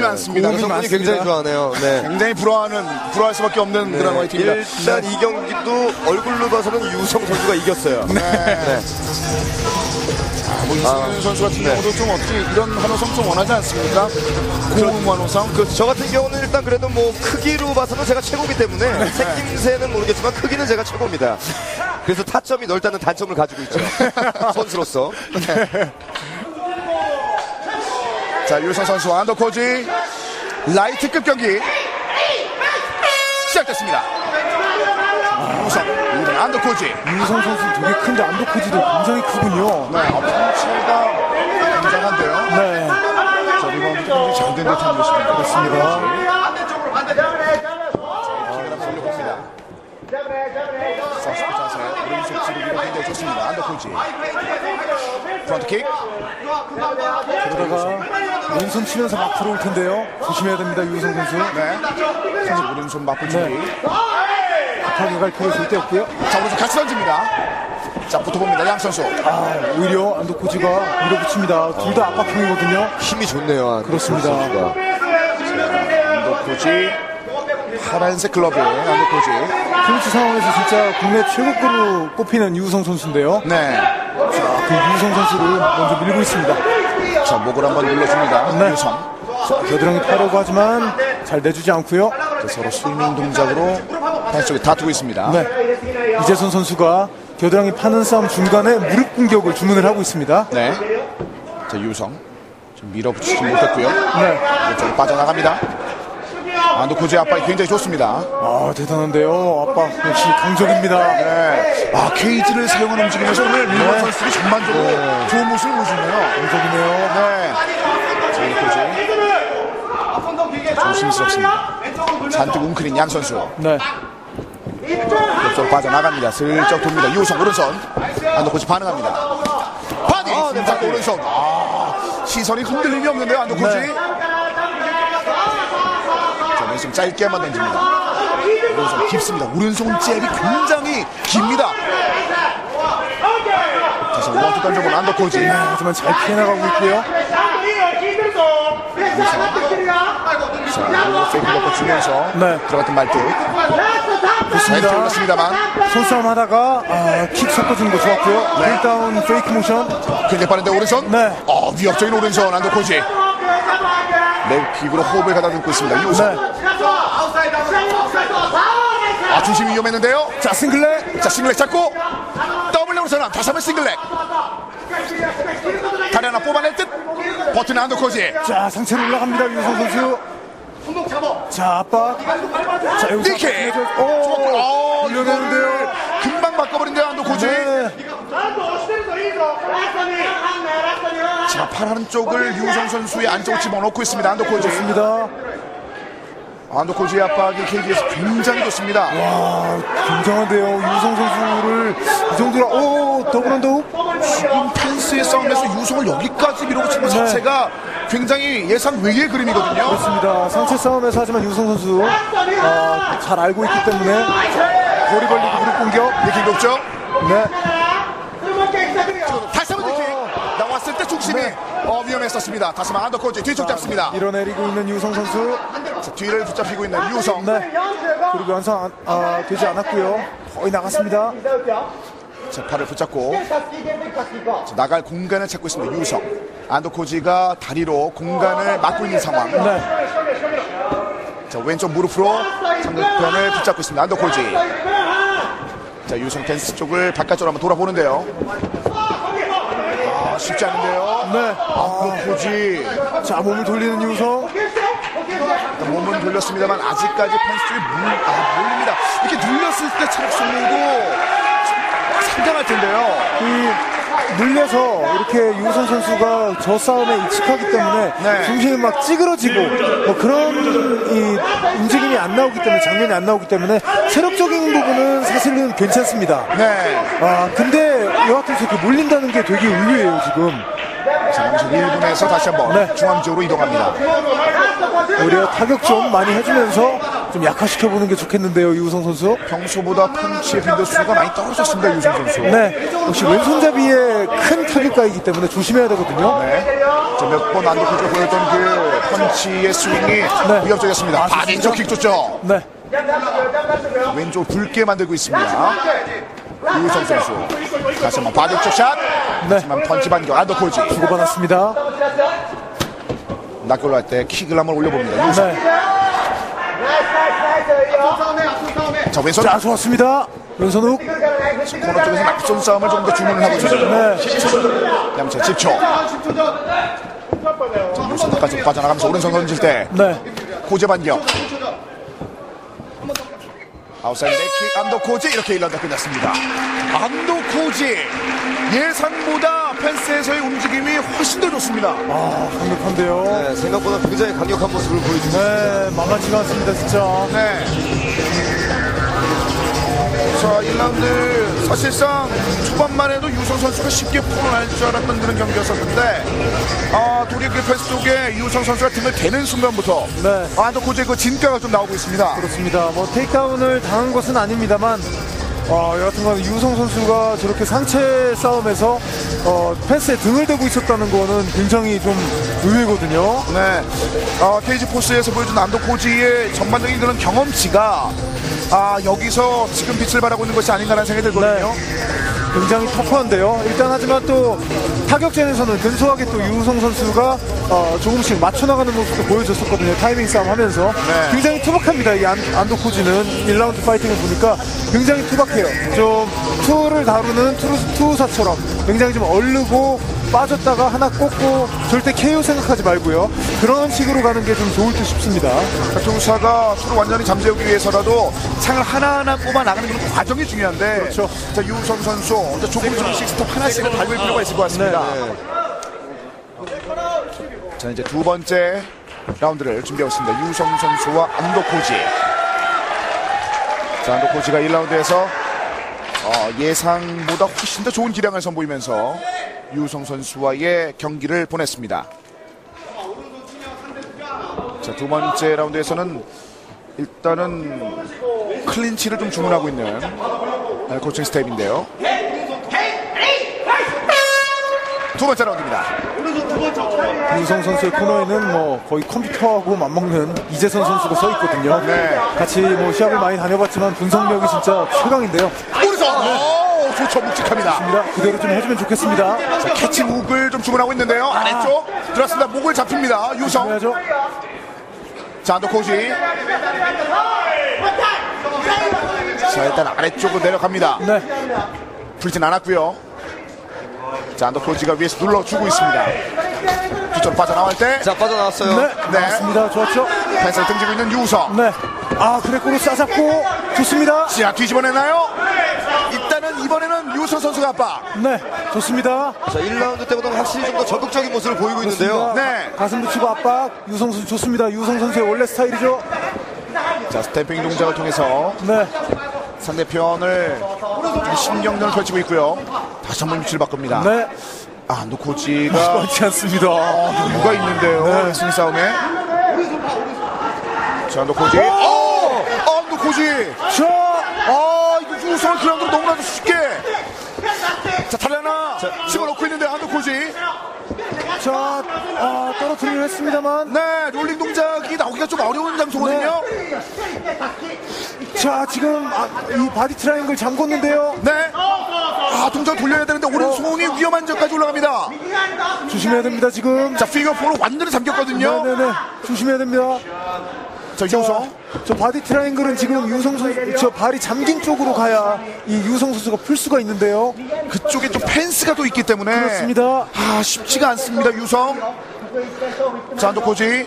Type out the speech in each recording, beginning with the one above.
많습니다. 공이 굉장히 좋아하네요. 네. 굉장히 부러워할 수밖에 없는 그런 화이팅입니다. 일단 이 경기도 얼굴로 봐서는 유성 선수가 이겼어요. 네. 뭐 이승윤 선수 같은 경우도 좀 어떻게 이런 환호성 좀 원하지 않습니까? 고음 환호성. 저 같은 경우는 일단 그래도 뭐 크기로 봐서는 제가 최고이기 때문에 생김새는 모르겠지만 크기는 제가 최고입니다. 그래서 타점이 넓다는 단점을 가지고 있죠. 선수로서. 자, 유성 선수와 안더코지 라이트급 경기 시작됐습니다. 유성, 이번 안더코지. 유성 선수 되게 큰데 안더코지도 굉장히 크군요. 네, 펀치가 굉장한데요. 네. 자, 리바운드 굉장히 잘 된 듯한 모습입니다. 그렇습니다. 서스프 자세, 오른쪽 지르기가 굉장히 좋습니다. 안더코지. 프론트킥. 그러다가 왼손 치면서 막 들어올 텐데요. 조심해야 됩니다, 유성 선수. 네. 오른손 맞불 준비. 급하게 갈 필요 절대 없고요. 자, 오른손 같이 던집니다. 자, 붙어봅니다. 양 선수. 오히려 안더코지가 밀어붙입니다. 둘 다 압박형이거든요. 힘이 좋네요. 그렇습니다. 안더코지. 파란색 글러브의 안더코지. 클린치 상황에서 진짜 국내 최고급으로 꼽히는 유성 선수인데요. 네. 자, 그 유성 선수를 먼저 밀고 있습니다. 자, 목을 한번 눌러줍니다. 네. 유성. 겨드랑이 타려고 하지만 잘 내주지 않고요. 서로 스위밍 동작으로 한쪽에 다투고 있습니다. 네. 이재선 선수가 겨드랑이 파는 싸움 중간에 무릎 공격을 주문을 하고 있습니다. 네. 자, 유성. 좀 밀어붙이지 못했고요. 네. 이쪽으로 빠져나갑니다. 안더코지의 압박이 굉장히 좋습니다. 대단한데요. 압박 역시 강적입니다. 네. 케이지를 사용한 움직임에서 오늘 일본 선수들이 전반적으로 좋은 모습을 보여주네요. 강적이네요. 네. 자, 안더코지. 조심스럽습니다. 잔뜩 웅크린 양 선수. 네. 옆으로 빠져나갑니다. 슬쩍 돕니다. 유성 오른손. 안더코지 반응합니다. 바디! 자, 오른손. 시선이 흔들림이 없는데요. 안더코지. 네. 자, 왼손 짧게만 던집니다. 오른손 깊습니다. 오른손 잽이 굉장히 깁니다. 다시 원투 던져본 안더코지. 하지만 잘 피해나가고 있고요. 자, 페이크 넣고 주면서 네. 들어갔던 말뚝. 좋습니다. 잘 올렸습니다만 손싸움 하다가 킥 섞어주는 거 좋았고요. 페이크다운 페이크 모션. 굉장히 빠른데 오른손. 네. 위협적인 오른손 안더코지. leg 킥으로 호흡을 가다듬고 있습니다. 유성. 네. 중심이 위험했는데요. 자, 싱글렉. 자, 싱글렉 잡고 더블 레그로 전환. 다시 한번 싱글렉. 다리 하나 뽑아낼 듯. 버튼 안더코지. 자, 상체로 올라갑니다. 유성 선수. 자, 압박. 자, 여기서 니킥. 이러는데요. 금방 바꿔버린대요. 안더코지. 네. 자, 팔 한쪽을 유성 선수의 안쪽으로 집어넣고 있습니다. 안더코지. 좋습니다. 안더코지의 압박이 KBS 굉장히 좋습니다. 굉장한데요. 유성 선수를 이 정도로 더블 언더훅. 지금 펜스의 싸움에서 유성을 여기까지 밀어붙이는 것 자체가 굉장히 예상 외의 그림이거든요. 그렇습니다. 상체 싸움에서 하지만 유성 선수 잘 알고 있기 때문에 거리 벌리고 무릎 공격. 니킥 높죠? 네. 다시 한번 니킥. 나왔을 때 중심이 위험했었습니다. 다시 한번 안더코지 뒤쪽 잡습니다. 밀어내리고 있는 유성 선수. 자, 뒤를 붙잡히고 있는 유성. 네. 그리고 완성 되지 않았고요. 거의 나갔습니다. 자, 팔을 붙잡고 자, 나갈 공간을 찾고 있습니다. 유성. 안더코지가 다리로 공간을 막고 있는 상황. 네. 자, 왼쪽 무릎으로 상대편을 붙잡고 있습니다. 안더코지. 자, 유성 펜스 쪽을 바깥쪽으로 한번 돌아보는데요. 쉽지 않은데요. 네. 안더코지. 자, 몸을 돌리는 유성. 몸은 돌렸습니다만 아직까지 펜스 쪽에 몰립니다. 이렇게 눌렸을 때 체력 소모도 상당할 텐데요. 눌려서 이렇게 유성 선수가 저 싸움에 익숙하기 때문에 네. 중심이 막 찌그러지고 뭐 그런 움직임이 안 나오기 때문에 장면이 안 나오기 때문에 체력적인 부분은 사실은 괜찮습니다. 네. 근데 여하튼 이렇게 몰린다는 게 되게 의외예요 지금. 자, 남은 1분에서 다시 한번 네. 중앙 지역으로 이동합니다. 오히려 타격 좀 많이 해주면서 좀 약화시켜보는 게 좋겠는데요, 유우성 선수. 평소보다 펀치의 빈도수가 많이 떨어졌습니다, 유우성 선수. 네, 역시 왼손잡이의 큰 타격가이기 때문에 조심해야 되거든요. 네. 몇 번 안도코지가 보였던 그 펀치의 스윙이 위협적이었습니다. 바디쪽 킥 줬죠. 네. 왼쪽 붉게 만들고 있습니다. 유우성 선수. 다시 한번 바디쪽 샷. 하지만 펀치 반격 안도코지. 주고받았습니다. 낙골로 할 때 킥을 한번 올려봅니다. 유우성. 네. 자, 왼손. 자, 좋았습니다. 왼손 훅. 코너 쪽에서 앞손 싸움을 좀 더 주문을 하고 있죠. 네. 양채 10초. 자, 유우성 바깥쪽 빠져나가면서 오른손 던질 때 네. 고제 반격. 아웃사이드 킥 안도코지. 이렇게 1라운드 끝났습니다. 안도코지 예상보다 펜스에서의 움직임이 훨씬 더 좋습니다. 아, 강력한데요. 네, 생각보다 굉장히 강력한 모습을 보여주고 네, 만만치가 않습니다, 진짜. 네. 자, 1라운드 사실상 초반만 해도 유우성 선수가 쉽게 풀어낼 줄 알았던 그런 경기였었는데 도리어 그 펜스 쪽에 유우성 선수가 등을 대는 순간부터 네. 안도코지의 그 진가가 좀 나오고 있습니다. 그렇습니다. 뭐 테이크다운을 당한 것은 아닙니다만 여하튼간 유우성 선수가 저렇게 상체 싸움에서 펜스에 등을 대고 있었다는 거는 굉장히 좀 의외거든요. 네. 케이지 포스에서 보여준 안도코지의 전반적인 그런 경험치가 여기서 지금 빛을 발하고 있는 것이 아닌가라는 생각이 들거든요. 굉장히 터프한데요. 일단 하지만 또 타격전에서는 근소하게 또 유우성 선수가 조금씩 맞춰나가는 모습도 보여줬었거든요. 타이밍 싸움 하면서. 네. 굉장히 투박합니다. 이 안도코지는 1라운드 파이팅을 보니까 굉장히 투박해요. 좀 투를 다루는 투사처럼 굉장히 좀 얼르고 빠졌다가 하나 꽂고 절대 KO 생각하지 말고요. 그런 식으로 가는 게 좀 좋을 듯 싶습니다. 투사가 투를 완전히 잠재우기 위해서라도 창을 하나하나 뽑아 나가는 그런 과정이 중요한데 그렇죠. 자, 유우성 선수 조금씩 스톱 하나씩은 밟을 필요가 있을 것 같습니다. 자, 이제 두 번째 라운드를 준비하고 있습니다. 유우성 선수와 안도코지. 자, 안도코지가 1라운드에서 예상보다 훨씬 더 좋은 기량을 선보이면서 유우성 선수와의 경기를 보냈습니다. 자, 두 번째 라운드에서는 일단은 클린치를 좀 주문하고 있는 코칭 스텝인데요. 두 번째 라운드입니다. 유우성 선수의 코너에는 뭐 거의 컴퓨터하고 맞먹는 이재선 선수가 서 있거든요. 네. 같이 뭐 시합을 많이 다녀봤지만 분석력이 진짜 최강인데요. 오른손! 좋죠. 묵직합니다. 그대로 좀 해주면 좋겠습니다. 자, 캐치 훅을 좀 주문하고 있는데요. 아래쪽 들어왔습니다. 목을 잡힙니다. 유성. 해야죠. 자, 안도코지. 자, 일단 아래쪽으로 내려갑니다. 네. 풀진 않았고요. 자, 안도코지가 위에서 눌러주고 있습니다. 뒤쪽으로 빠져나갈 때. 자, 빠져나왔어요. 네. 네. 맞습니다. 좋았죠. 펜스를 등지고 있는 유성. 네. 그레코로 싸잡고 좋습니다. 자, 뒤집어내나요? 일단은 이번에는 유성 선수가 압박. 네. 좋습니다. 자, 1라운드 때보다 확실히 좀 더 적극적인 모습을 보이고 있는데요. 네. 가슴 붙이고 압박. 유성 선수 좋습니다. 유성 선수의 원래 스타일이죠. 자, 스탬핑 동작을 통해서 네. 상대편을 좀 신경전을 펼치고 있고요. 다시 한번 위치를 바꿉니다. 네. 안도코지가 맞지 않습니다. 여유가 있는데요. 네. 승 싸움에. 자, 안도코지. 안도코지. 이거 유성을 그라운드로 너무나도 쉽게. 자, 달려나. 집어넣고 있는데 안도코지. 자, 떨어뜨리긴 했습니다만. 네, 롤링 동작이 나오기가 좀 어려운 장소거든요. 자, 지금 이 바디 트라이앵글 잠궜는데요. 네. 동작 돌려야 되는데 오른손이 위험한 점까지 올라갑니다. 조심해야 됩니다, 지금. 자, 피겨 4로 완전히 잠겼거든요. 네네네. 조심해야 됩니다. 자, 유성. 저 바디 트라이앵글은 지금 유성 선수, 저 발이 잠긴 쪽으로 가야 이 유성 선수가 풀 수가 있는데요. 그쪽에 좀 펜스가 또 있기 때문에. 그렇습니다. 쉽지가 않습니다, 유성. 자, 안도코지.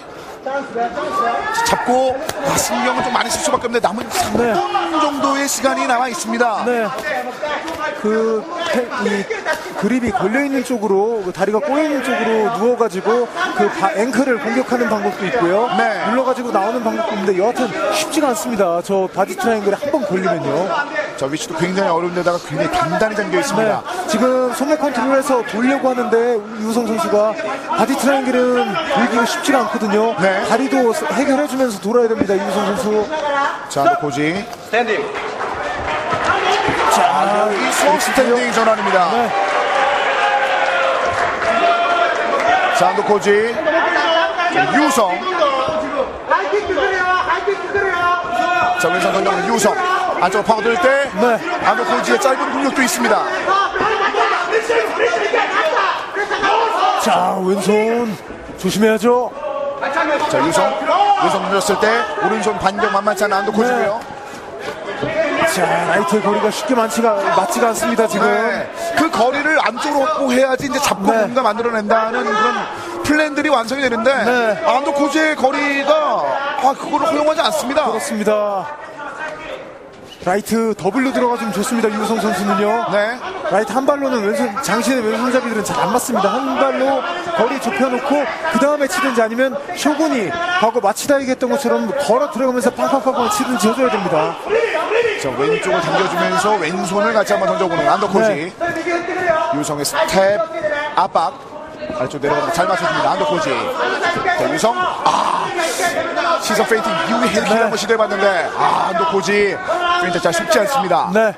잡고 신경을 좀 많이 쓸 수밖에 없는데 남은 3분 정도의 시간이 남아 있습니다. 네. 이 그립이 걸려있는 쪽으로, 다리가 꼬여있는 쪽으로 누워가지고 앵클을 공격하는 방법도 있고요. 네. 눌러가지고 나오는 방법도 있는데 여하튼 쉽지가 않습니다. 저 바디 트라이앵글에 한 번 걸리면요. 저 위치도 굉장히 어려운데다가 굉장히 단단히 잠겨 있습니다. 네. 지금 소매 컨트롤해서 돌려고 하는데 유성 선수가 바디 트라이앵글은 돌기가 쉽지가 않거든요. 네. 다리도 해결해주면서 돌아야 됩니다. 유성 선수. 자, 안도코지. 자, 여기서 스탠딩 전환입니다. 네. 자, 안도코지. 유성. 자, 왼손 던져보는 유성. 안쪽으로 파고들 때 네. 안도코지의 짧은 공격도 있습니다. 자, 왼손 조심해야죠. 자, 유성. 왼손 던졌을 때 오른손 반격 만만치 않은 안도코지고요. 자, 라이트의 거리가 쉽게 맞지가 않습니다, 지금. 네. 그 거리를 안쪽으로 확보해야지 이제 잡고 네. 뭔가 만들어낸다는 그런 플랜들이 완성이 되는데 네. 안도코지의 거리가 그거를 허용하지 않습니다. 그렇습니다. 라이트 더블로 들어가주면 좋습니다, 유성 선수는요. 네. 라이트 한 발로는 장신의 왼손잡이들은 잘 안 맞습니다. 한 발로 거리 좁혀놓고 그 다음에 치든지 아니면 쇼군이 하고 마치다이게 했던 것처럼 걸어 들어가면서 팡팡팡팡 치든지 해줘야 됩니다. 자, 왼쪽을 당겨주면서 왼손을 같이 한번 던져보는 안도코지. 유성의 스텝 압박 아래쪽 내려가면서 잘 맞춰줍니다. 안도코지. 자, 유성 시선 페인팅 이후에 헬킥 네. 한번 시도해봤는데 안도코지 페인트 잘 쉽지 않습니다. 네.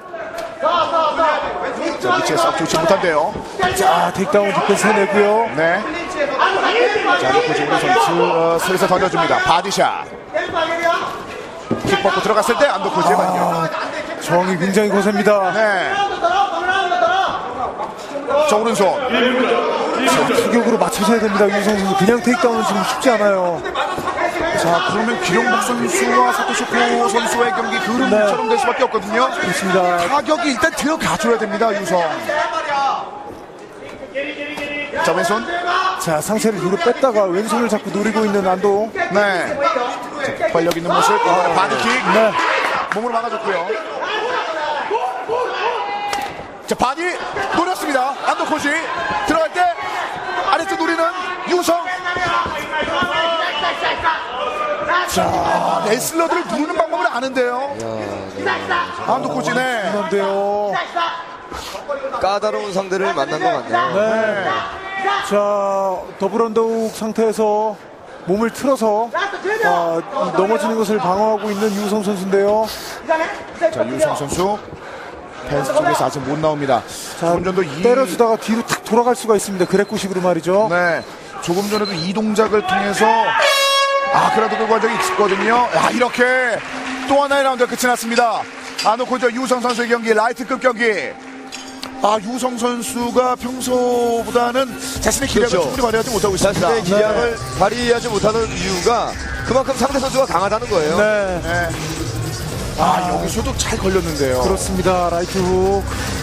자, 위치에 썩 좋지 못한데요. 자, 테이크다운 디펜스 해내고요. 네. 자, 안도코지 오른손 슬슬 던져줍니다. 바디샷. 킥 받고 들어갔을 때 안도코지의 반격. 정이 굉장히 거셉니다. 네. 자, 오른손. 투격으로 맞춰줘야 됩니다, 유성 선수. 그냥 테이크다운은 지금 쉽지 않아요. 자, 그러면 기룡복 선수와 사토쇼코 선수의 경기 흐름처럼 될 수밖에 없거든요. 그렇습니다. 타격이 일단 들어가줘야 됩니다, 유성. 자, 왼손. 자, 상체를 뒤로 뺐다가 왼손을 자꾸 노리고 있는 안도. 네. 자, 폭발력 있는 모습. 바디킥. 네. 몸으로 막아줬고요. 자, 바디 노렸습니다. 안도코지. 들어갈 때 아래쪽 노리는 유성. 자, 레슬러들을 누르는 방법을 아는데요. 안도코지네. 한데요. 까다로운 상대를 만난 것 같네요. 네. 자, 더블 언더훅 상태에서 몸을 틀어서 넘어지는 것을 방어하고 있는 유성 선수인데요. 자, 유성 선수 펜스 쪽에서 아직 못 나옵니다. 자, 조금 전도 때려주다가 뒤로 탁 돌아갈 수가 있습니다. 그래꾸식으로 말이죠. 네, 조금 전에도 이 동작을 통해서 그래도 그 과정이 있었거든요. 이렇게 또 하나의 라운드가 끝이 났습니다. 안도코지와 유성 선수의 경기, 라이트급 경기. 유성 선수가 평소보다는 자신의 기량을 그렇죠. 충분히 발휘하지 못하고 있습니다. 자신의 기량을 발휘하지 못하는 이유가 그만큼 상대 선수가 강하다는 거예요. 네. 네. 여기서도 잘 걸렸는데요. 그렇습니다. 라이트 훅.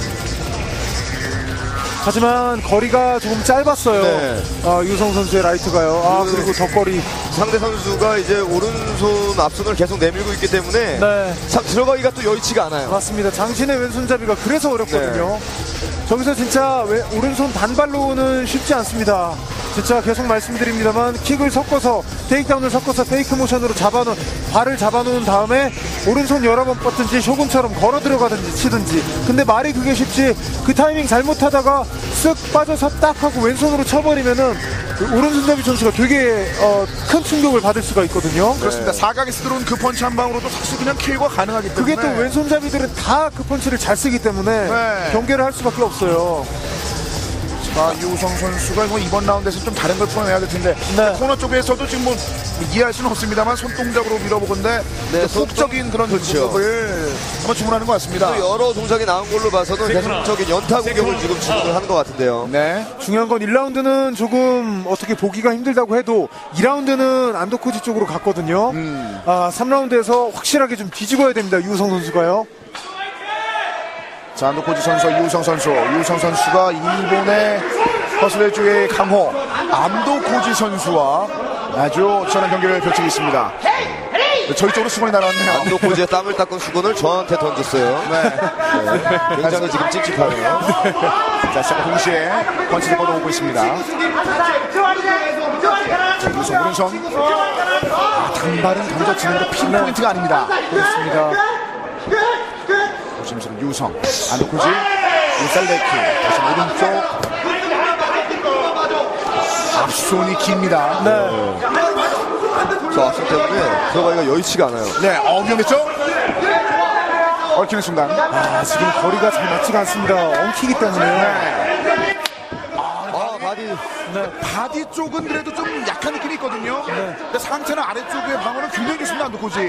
하지만 거리가 조금 짧았어요. 네. 유성 선수의 라이트가요. 그리고 덧거리. 상대 선수가 이제 오른손 앞손을 계속 내밀고 있기 때문에 네. 참 들어가기가 또 여의치가 않아요. 맞습니다. 장신의 왼손잡이가 그래서 어렵거든요. 저기서 진짜 오른손 단발로는 쉽지 않습니다. 진짜 계속 말씀드립니다만 킥을 섞어서 테이크다운을 섞어서 페이크 모션으로 발을 잡아놓은 다음에 오른손 여러 번 뻗든지 쇼군처럼 걸어 들어가든지 치든지. 근데 말이 그게 쉽지 그 타이밍 잘못하다가 쓱 빠져서 딱 하고 왼손으로 쳐버리면은 오른손잡이 선수가 되게 큰 충격을 받을 수가 있거든요. 그렇습니다. 사각에서 들어온 그 펀치 한 방으로도 사실 그냥 KO가 가능하기 때문에. 그게 또 왼손잡이들은 다 그 펀치를 잘 쓰기 때문에 네. 경계를 할 수밖에 없어요. 유성 선수가 이번 라운드에서 좀 다른 걸 풀어내야 될 텐데 네. 코너 쪽에서도 지금 이해할 수는 없습니다만 손동작으로 밀어보건데 훅적인 그런 그렇죠. 공격을 한번 주문하는 것 같습니다. 또 여러 동작이 나온 걸로 봐서는 계속적인 연타 공격을 지금 주문을 하는 것 같은데요. 네. 중요한 건 1라운드는 조금 어떻게 보기가 힘들다고 해도 2라운드는 안도코지 쪽으로 갔거든요. 3라운드에서 확실하게 좀 뒤집어야 됩니다. 유성 선수가요. 자, 안도코지 선수와 유성 선수가 일본의 허슬레주의 강호 안도코지 선수와 아주 치열한 경기를 펼치고 있습니다. 저희 쪽으로 수건이 날아왔네요. 안도코지의 땀을 닦은 수건을 저한테 던졌어요. 네. 굉장히 지금 찝찝하네요. 자, 시작 동시에 펀치를 걷어오고 있습니다. 자, 유성 오른손. 단발은 던져지는데 핀포인트가 아닙니다. 그렇습니다. 조심스러운 유성. 안도코지. 인사이드 킥. 다시 오른쪽. 앞손이 깁니다. 네. 저 앞선 때문에 들어가기가 여의치가 않아요. 네, 위험했죠? 얽히는 순간. 지금 거리가 잘 맞지가 않습니다. 엉키기 때문에. 바디. 바디 쪽은 그래도 좀 약한 느낌이 있거든요. 근데 상체는 아래쪽의 방어는 굉장히 좋습니다, 안도코지.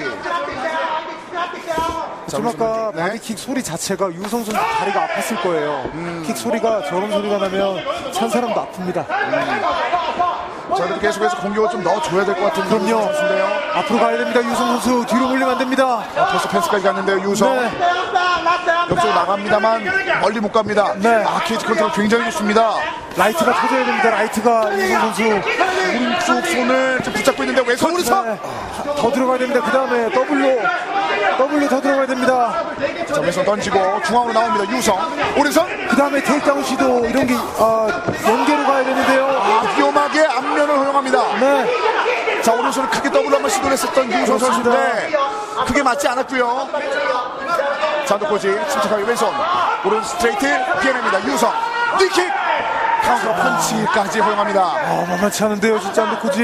좀 아까 네. 바디킥 소리 자체가 유성 선수 다리가 아팠을 거예요. 킥 소리가 저런 소리가 나면 찬 사람도 아픕니다. 자, 그래도 계속해서 공격을 좀 넣어줘야 될 것 같은 그런 그럼요. 선수인데요. 앞으로 가야 됩니다. 유성 선수 뒤로 몰리면 안 됩니다. 벌써 펜스까지 갔는데요, 유성. 네. 옆쪽으로 나갑니다만 멀리 못 갑니다. 네. 케이지 컨트롤 굉장히 좋습니다. 라이트가 터져야 됩니다. 라이트가 유성 선수. 오른쪽 손을 좀 붙잡고 있는데 왼손 오른손. 네. 더 들어가야 됩니다. 그 다음에 더블로 더 들어가야 됩니다. 자, 왼손 던지고 중앙으로 나옵니다. 유성 오른손. 그 다음에 테이크다운 시도 이런 게 연계로 가야 되는데요. 위험하게 앞면을 허용합니다. 네. 자, 오른손을 크게 더블로 한번 시도를 했었던 유성 그렇습니다. 선수인데 그게 맞지 않았고요. 자, 안도코지 침착하게 왼손 오른 스트레이트 피해냅니다. 유성 니킥 카운터 펀치까지 허용합니다. 만만치 않은데요. 진짜 안도코지.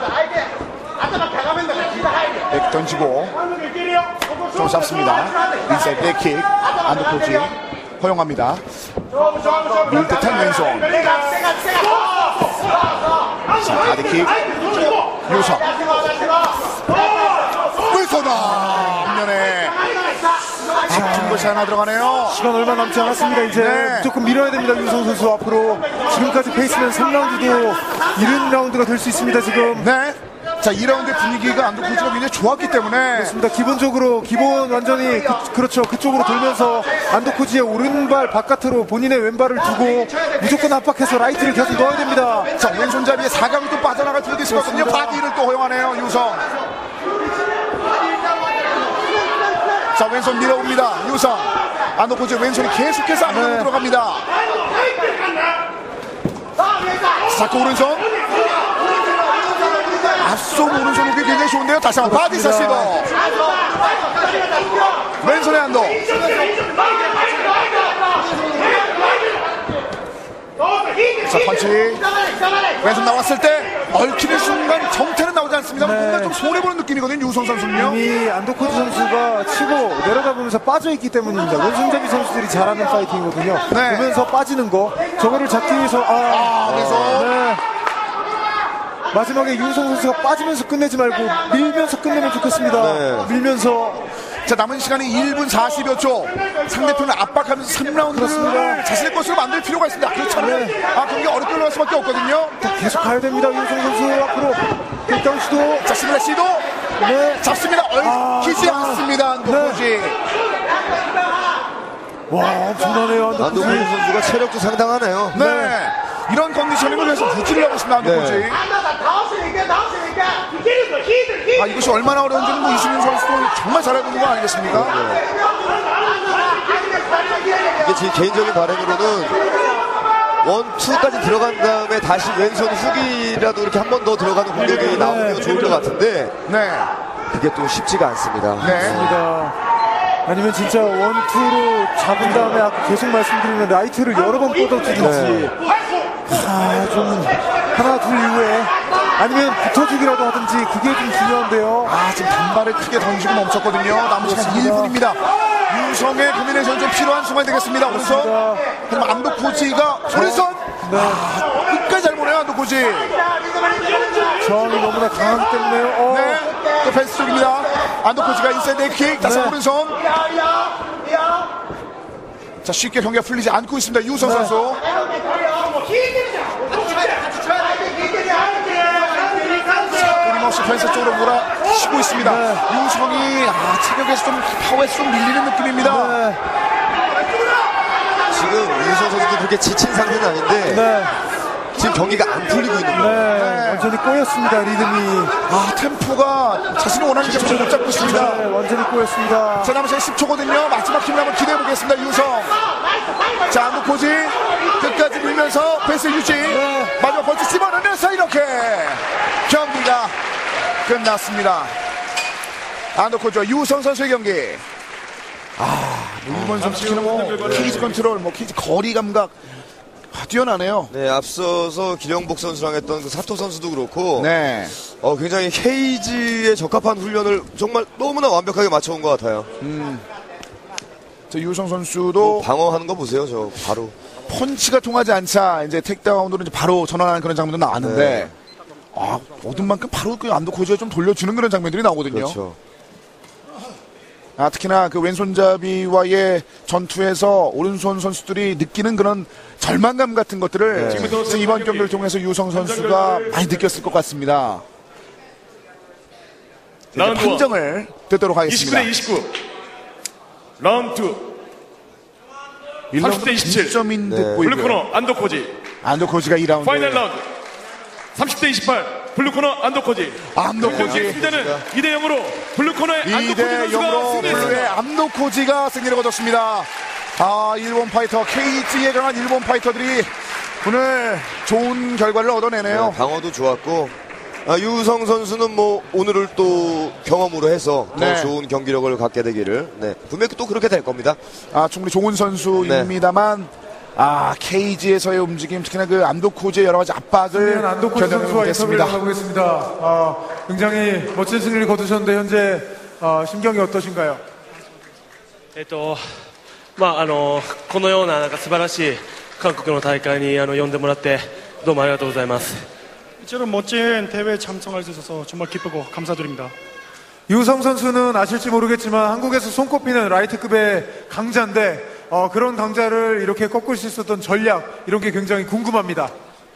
백 던지고 좀 잡습니다. 인사이드 백킥 안도코지 허용합니다. 밀듯한 왼손. 자, 바디킥 유성 왼손아 앞면에 아픈 것이 하나 들어가네요. 시간 얼마 남지 않았습니다. 이제 네. 무조건 밀어야 됩니다. 유성 선수 앞으로. 지금까지 페이스는 3라운드도 70라운드가 될 수 있습니다. 지금. 네. 자, 2라운드 분위기가 안도코지가 굉장히 좋았기 때문에 그렇습니다. 기본적으로 기본 완전히 그렇죠. 그쪽으로 돌면서 안도코지의 오른발 바깥으로 본인의 왼발을 두고 무조건 압박해서 라이트를 계속 넣어야 됩니다. 자, 왼손잡이에 사각이 또 빠져나갈 필요도 있을 것 같거든요. 바디를 또 허용하네요, 유성. 자, 왼손 밀어옵니다, 유성. 안도코지 왼손이 계속해서 앞면으로 네. 들어갑니다. 자, 그 오른손. 앞손 오른손 후기 굉장히 좋은데요. 다시 한번 바디샷 시도. 왼손의 안도. 자, 펀치. 왼손 나왔을 때 얽히는 순간 정태는 나오지 않습니다만 네. 뭔가 좀 손해보는 느낌이거든요. 유성 선수는요. 이미 안도코지 선수가 치고 내려다보면서 빠져있기 때문입니다. 왼손잡이 선수들이 잘하는 파이팅이거든요. 네. 보면서 빠지는 거 저거를 잡기 위해서 왼손. 네. 마지막에 유성 선수가 빠지면서 끝내지 말고 밀면서 끝내면 좋겠습니다. 네. 밀면서. 자, 남은 시간이 1분 40여 초. 상대편을 압박하면서 3라운드를 그렇습니다. 자신의 것으로 만들 필요가 있습니다. 그렇지 않으면 경기 어렵게 올라갈 수밖에 없거든요. 계속 가야 됩니다. 유성 선수 앞으로 테이크다운 시도. 자, 시밀라 시도. 네. 잡습니다. 얽히지 않습니다. 안도코지. 와, 엄청나네요. 안도코지. 안도코지 선수가 체력도 상당하네요. 네. 이런 컨디셔닝을 위해서 유지를 하고 있습니다. 안도코지. 네. 이것이 얼마나 어려운지는 뭐 이승윤 선수도 정말 잘 알고 있는 거 아니겠습니까? 이게 제 개인적인 바람으로는 1, 2까지 들어간 다음에 다시 왼손 훅이라도 이렇게 한 번 더 들어가는 공격이 나오면 좋을 것 같은데 네. 그게 또 쉽지가 않습니다. 네. 맞습니다. 아니면 진짜 1, 2로 잡은 다음에 아까 계속 말씀드리는 라이트를 여러 번 뻗어주든지 좀 하나 둘 이후에 아니면 붙어주기라도 하든지 그게 좀 중요한데요. 지금 단발을 크게 던지고 멈췄거든요. 남은 시간 1분입니다. 유성의 고민에서는 좀 필요한 순간이 되겠습니다. 오른손. 그럼 안도코지가 오른손. 끝까지 잘 보네요. 안도코지. 저항이 너무나 강하기 때문에요. 네. 또 펜스 쪽입니다. 안도코지가 인사이드 킥. 다시 네. 오른손. 자, 쉽게 경기가 풀리지 않고 있습니다. 유성 선수. 끊임없이 펜스 쪽으로 몰아치고 있습니다. 유성이 체격에서 좀 파워에서 좀 밀리는 느낌입니다. 지금 유성 선수도 그렇게 지친 상태는 아닌데 지금 경기가 안 풀리고 있는 거예요. 네, 완전히 꼬였습니다, 리듬이. 아, 템포가 자신이 원하는 템포를 못 잡고 있습니다. 네, 완전히 꼬였습니다. 자, 남은 시간 10초거든요. 마지막 힘을 한번 기대해 보겠습니다. 유성. 자, 안도코지 끝까지 밀면서 패스 유지. 마지막 번치 집어넣으면서 이렇게 경기가 끝났습니다. 안도코지와 유성 선수의 경기. 일본 선수는 뭐 키즈 컨트롤, 뭐 키즈 거리 감각 뛰어나네요. 네, 앞서서 기령복 선수랑 했던 그 사토 선수도 그렇고 네. 굉장히 케이지에 적합한 훈련을 정말 너무나 완벽하게 맞춰온 것 같아요. 저 유성 선수도 방어하는 거 보세요, 저 바로. 펀치가 통하지 않자 이제 택다운으로 이제 바로 전환하는 그런 장면도 나왔는데 얻은 만큼 바로 그 안도코지가 좀 돌려주는 그런 장면들이 나오거든요. 그렇죠. 특히나 그 왼손잡이와의 전투에서 오른손 선수들이 느끼는 그런 절망감 같은 것들을 지금 이번 경기를 통해서 유성 선수가 많이 느꼈을 것 같습니다. 이제 라운드 원. 판정을 듣도록 하겠습니다. 29대 29. 라운드 2. 30대 27. 점인 듯 네. 보이고요. 블루코너 안도코지. 안도코지가 2라운드. 파이널 라운드. 30대 28. 블루코너 안도코지. 안도코지. 승자는 2대 0으로 블루코너의 안도코지 2대 선수가 0으로 블루의 승리했습니다. 안도코지가 승리를 거뒀습니다. 일본 파이터, KG에 강한 일본 파이터들이 오늘 좋은 결과를 얻어내네요. 네, 방어도 좋았고 유성 선수는 뭐 오늘을 또 경험으로 해서 더 네. 좋은 경기력을 갖게 되기를 분명히 또 그렇게 될 겁니다. 충분히 좋은 선수입니다만 KG에서의 움직임, 특히나 그 안도코지의 여러 가지 압박을 안도코지 견뎌내지 선수와 인터뷰를 못했습니다. 나눠보겠습니다. 굉장히 멋진 승리를 거두셨는데 현재 심경이 어떠신가요? このようななんか素晴らしい韓国の大会に呼んでもらってどうもありがとうございます。 이처럼 멋진 대회에 참석할 수 있어서 정말 기쁘고 감사드립니다. 유성 선수는 아실지 모르겠지만 한국에서 손꼽히는 라이트급의 강자인데 그런 강자를 이렇게 꺾을 수 있었던 전략 이런 게 굉장히 궁금합니다.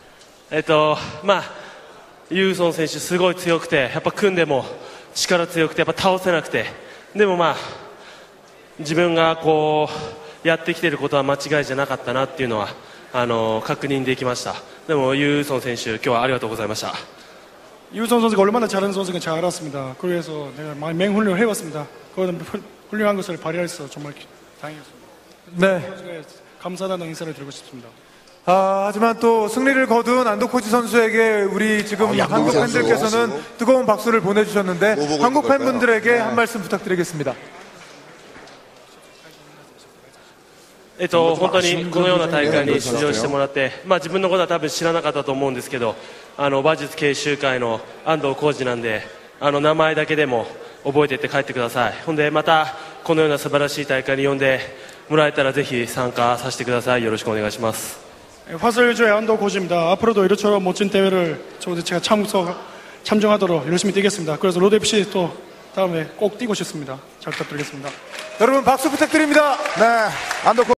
ユーソン選手すごい強くてやっぱ組んでも力強くてやっぱ倒せなくてでも自分がこうやってきてることは間違いじゃなかったなっていうのは確認できました。でもユーソン選手今日はありがとうございました。 유선 선수가 얼마나 잘하는 선수인지 잘 알았습니다. 그래서 내가 많이 맹훈련을 해왔습니다. 그런 훌륭한 것을 발휘해서 정말 다행이었습니다. 네. 선수에 감사하다는 인사를 드리고 싶습니다. 하지만 또 승리를 거둔 안도코지 선수에게 우리 지금 한국 선수. 팬들께서는 뜨거운 박수를 보내주셨는데 뭐 보고 한국 있는 걸까요? 팬분들에게 한 말씀 부탁드리겠습니다. 本当にこのような大会に出場してもらって、自分のことは多分知らなかったと思うんですけど、馬術研修会の安藤浩二なんで、名前だけでも覚えていって帰ってください。ほんでまたこのような素晴らしい大会に呼んでもらえたらぜひ参加させてください。よろしくお願いします。 화설유조의 안도 고지입니다. 앞으로도 이렇처럼 멋진 대회를 제가 참정하도록 열심히 뛰겠습니다. 그래서 로드 FC 또 다음에 꼭 뛰고 싶습니다. 잘 부탁드리겠습니다. 여러분 박수 부탁드립니다. 네, 안도코